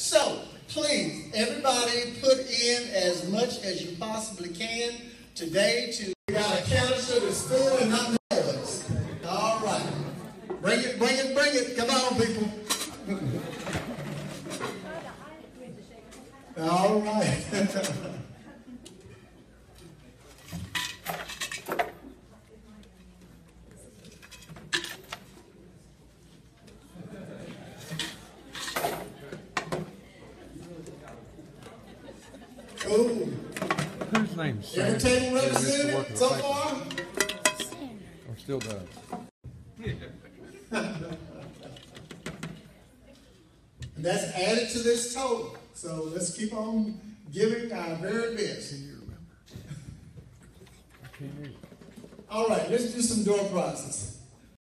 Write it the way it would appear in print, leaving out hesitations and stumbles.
So, please, everybody put in as much as you possibly can today to we got a canister that's full and not noise. All right. Bring it, bring it, bring it. Come on, people. All right. Cool. Whose name's Sam? Every table represented so far? Or still does? And that's added to this total. So let's keep on giving our very best. Can you remember? I can't hear you. All right, let's do some door prizes.